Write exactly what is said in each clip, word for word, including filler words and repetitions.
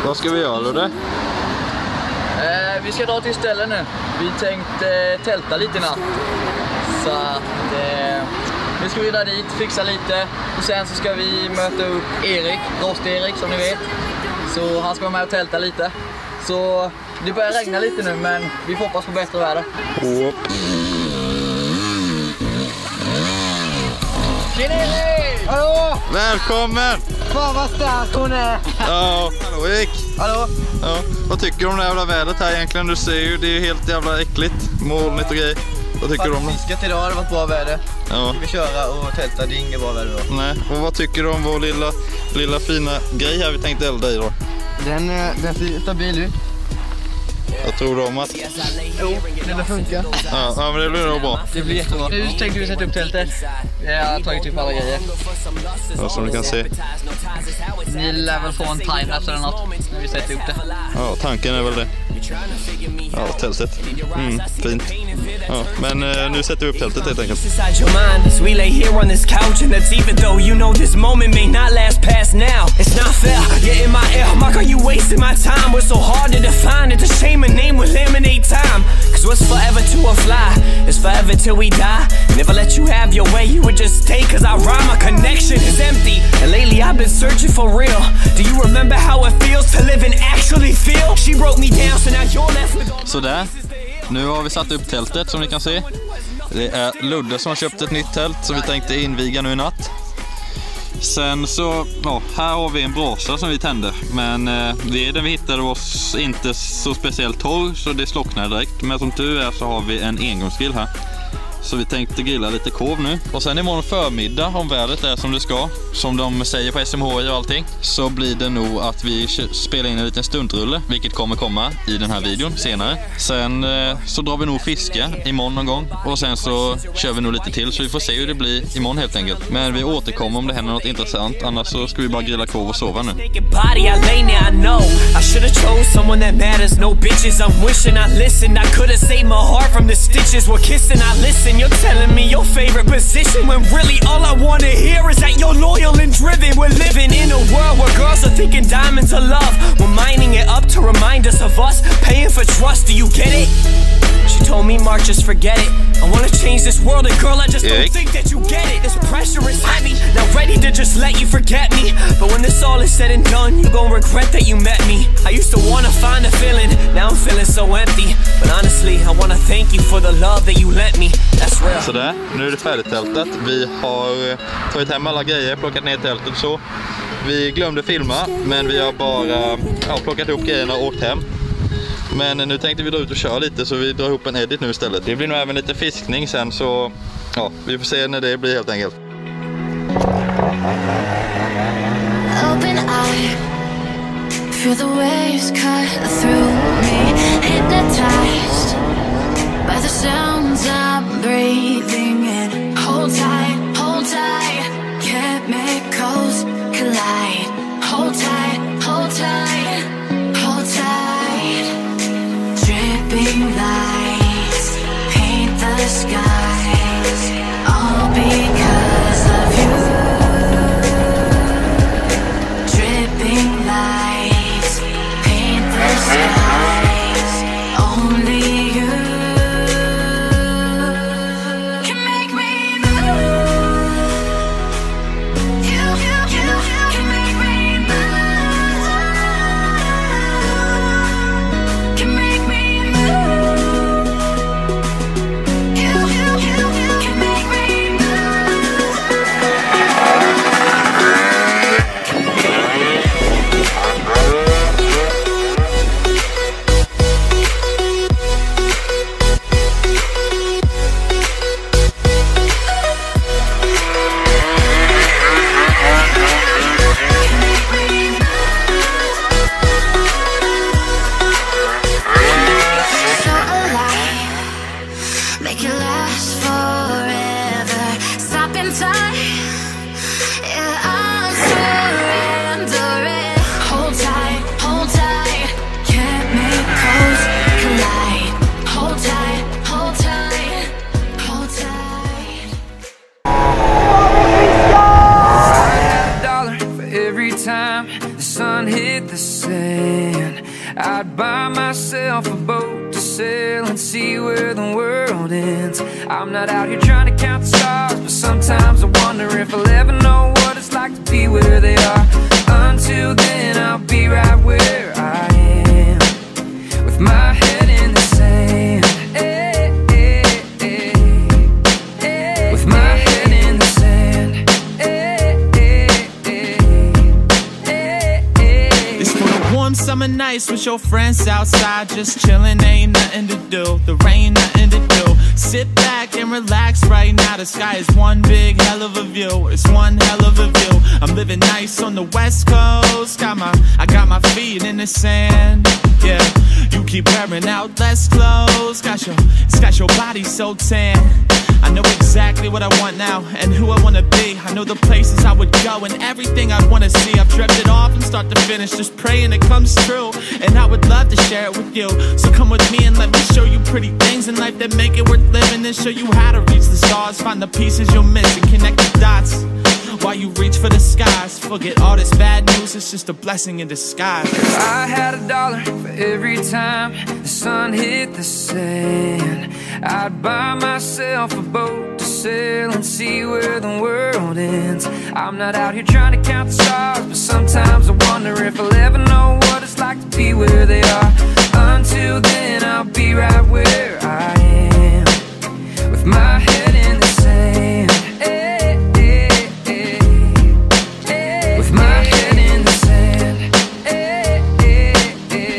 Vad ska vi göra då? Det? Eh, vi ska dra till ställen nu. Vi tänkte eh, tälta lite i natt. Så att eh, nu ska vi dra dit, fixa lite. Och sen så ska vi möta upp Erik, Rost-Erik som ni vet. Så han ska vara med och tälta lite. Så det börjar regna lite nu, men vi får hoppas på bättre väder. Oh. Tjena Erik! Hallå! Välkommen! Fan vad stark hon är! Ja, hallå Erik! Hallå! Ja, vad tycker du om det jävla vädret här egentligen? Du ser ju, det är ju helt jävla äckligt, molnigt och grejer. Vad tycker du om det? Fiskat idag, det var ett bra väder. Ja. Vi köra och tälta, det är inget bra väder då. Nej, och vad tycker du om vår lilla, lilla fina grej här vi tänkte elda i då? Den, den ser stabil ut. Jag tror om att... Jo, den funkar. Ja, ja, men det blir nog bra. Det blir jättebra. Nu tänkte vi sätta upp tältet. Jag har tagit upp alla grejer. Ja, som du kan se. Ni lär väl få en timelapse eller något när vi sätter upp det. Ja, tanken är väl det. Ja, tältet. Mm, fint. Ja, men eh, nu sätter vi upp tältet helt enkelt. We lay here on this couch and that's even though you know this moment may not last past now. It's not fair, you're in my ear. Mark, are you wasting my time? We're so hard to define. It's a shame a name will eliminate time. Cause what's forever to a fly is forever till we die. Never let you have your way, you would just stay. Cause I rhyme, my connection is empty. And lately I've been searching for real. Do you remember how it feels to live and actually feel? She wrote me down so now you're left with all. Så där. Nu har vi satt upp tältet som ni kan se. Det är Ludde som har köpt ett nytt tält som vi tänkte inviga nu i natt. Sen så, ja, här har vi en brasa som vi tände. Men eh, veden vi hittade oss inte så speciellt torr så det slocknade direkt. Men som tur är så har vi en engångsgrill här. Så vi tänkte grilla lite korv nu. Och sen imorgon förmiddag, om vädret är som det ska, som de säger på S M H I och allting, så blir det nog att vi spelar in en liten stuntrulle, vilket kommer komma i den här videon senare. Sen eh, så drar vi nog fiska imorgon någon gång. Och sen så kör vi nog lite till, så vi får se hur det blir imorgon helt enkelt. Men vi återkommer om det händer något intressant, annars så ska vi bara grilla korv och sova nu. You're telling me your favorite position when really all I wanna hear is that you're loyal and driven. We're living in a world where girls are thinking diamonds are love. We're mining it up to remind us of us, paying for trust. Do you get it? She told me, Mark, just forget it. I wanna change this world, and girl, I just don't think that you get it. This pressure is heavy, not ready to just let you forget me. But when this all is said and done, you gon' regret that you met me. I used to wanna find a feeling, now I'm feeling so empty. But honestly, I wanna thank you for the love that you lent me. That's real. Så där, nu är det färdigt tältet. Vi har tagit hem alla grejer, plockat ner tältet så. Vi glömde filma, men vi har bara ja, plockat ihop grejerna och åkt hem. Men nu tänkte vi dra ut och köra lite, så vi drar ihop en edit nu istället. Det blir nog även lite fiskning sen, så ja, vi får se när det blir helt enkelt. Open eye, feel the waves cut through me, hypnotized by the sounds I'm breathing in. Hold tight, hold tight, chemicals collide. Hold tight, hold tight, hold tight. Dripping lights paint the skies, all because of you. Dripping lights paint the skies, only you can sand. I'd buy myself a boat to sail and see where the world ends. I'm not out here trying to count the stars, but sometimes I wonder if I'll ever know what it's like to be where they are. Until then, I'll be right where I am, with my head in the sand. Hey, hey, hey, hey, with my head in the sand. Hey, hey, hey, hey, hey. It's for the warm summer nights with your friends outside, just chilling, ain't nothing to do. The rain, nothing to do. Sit back and relax right now. The sky is one big hell of a view. It's one hell of a view. I'm living nice on the west coast. Got my, I got my feet in the sand. Yeah, you keep wearing out less clothes. Got your, it's got your body so tan. I know exactly what I want now and who I wanna be. I know the places I would go and everything I'd wanna see. I've dreamt it all from start to finish, just praying it comes true. And I would love to share it with you. So come with me and let me show you pretty things in life that make it worth living, and show you how to reach the stars, find the pieces you'll miss and connect the dots while you reach for the skies. Forget all this bad news, it's just a blessing in disguise. If I had a dollar for every time the sun hit the sand, I'd buy myself a boat to sail and see where the world ends. I'm not out here trying to count the stars, but sometimes I wonder if I'll ever know what it's like to be where they are. Until then, I'll be right where I am, with my head in the sand. Hey, hey, hey, hey, with my head in the sand. Hey, hey,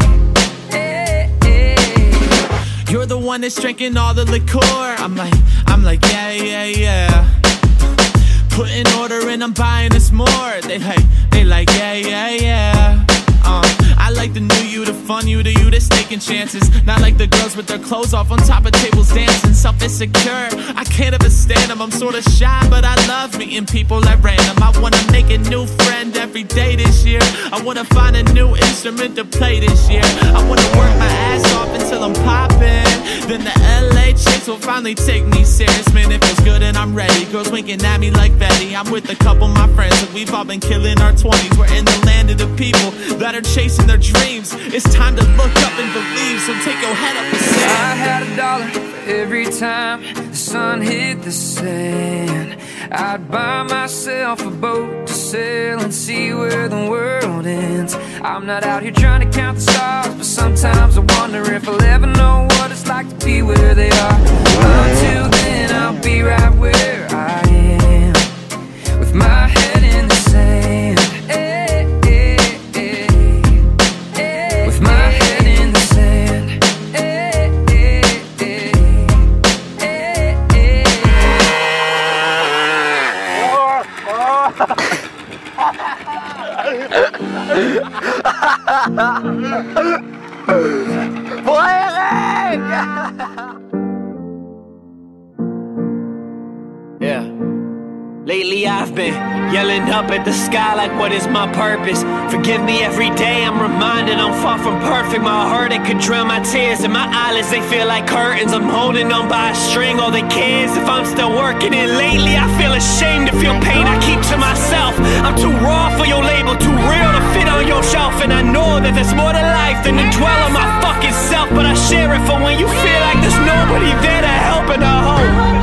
hey, hey, hey. You're the one that's drinking all the liquor. I'm like, I'm like, yeah, yeah, yeah. Putting order and I'm buying us more. They like, they like, yeah, yeah, yeah. Uh, I like the new you, the fun you, the you that's taking chances. Not like the girls with their clothes off on top of tables dancing. Self-insecure, I can't ever stand them. I'm sorta shy, but I love meeting people at random. I wanna make a new friend every day this year. I wanna find a new instrument to play this year. I wanna work my ass off until I'm popping. Then the L A chicks will finally take me serious. Man, it feels good and I'm ready. Girls winking at me like Betty. I'm with a couple of my friends and we've all been killing our twenties. We're in the land of the people that are chasing their dreams. It's time to look up and believe, so take your head up and say, I had a dollar for every time the sun hit the sand. I'd buy myself a boat to sail and see where the world ends. I'm not out here trying to count the stars, but sometimes I wonder if I'll ever know what it's like to be where they are. Until then, I'll be right where I am, with my head in the sand. Hey, hey, hey, hey, with my head in the sand. Hey, hey, hey, hey, hey. Yeah. Lately I've been yelling up at the sky like what is my purpose? Forgive me every day, I'm reminded I'm far from perfect. My heart, it could drown my tears, and my eyelids, they feel like curtains. I'm holding on by a string, all they care is if I'm still working. And lately I feel ashamed to feel pain I keep to myself. I'm too raw for your label, too real to fit on your shelf. And I know that there's more to life than to dwell on my fucking self, but I share it for when you feel like there's nobody there to help and to hold.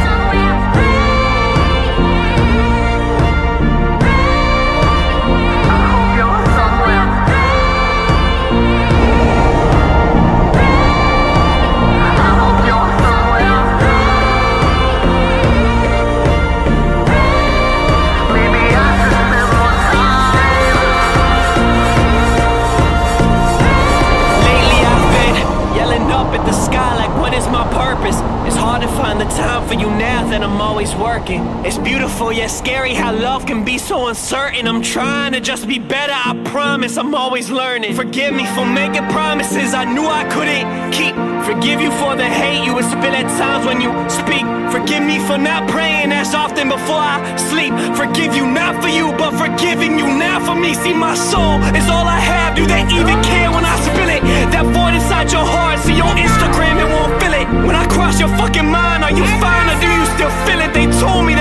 Find the time for you now that I'm always working. It's beautiful yet scary how love can be so uncertain. I'm trying to just be better, I promise I'm always learning. Forgive me for making promises I knew I couldn't keep. Forgive you for the hate you would spit at times when you speak. Forgive me for not praying as often before I sleep. Forgive you not for you, but forgiving you now for me. See, my soul is all I have. Do they even care when I spill it? That void inside your heart, see on Instagram, it won't fill it. When I cross your fucking mind, are you fine or do you still feel it? They told me